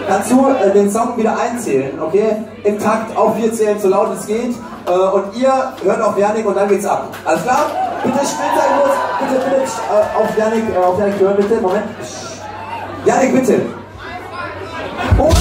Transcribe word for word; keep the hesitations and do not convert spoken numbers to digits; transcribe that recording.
kannst du äh, den Song wieder einzählen, okay? Im Takt auf vier zählen, so laut es geht. Äh, und ihr hört auf Yannick und dann geht's ab. Alles klar? Bitte still sein muss. Bitte, bitte äh, auf Yannick, äh, auf Yannick hören, bitte. Moment. Yannick, bitte. Oh.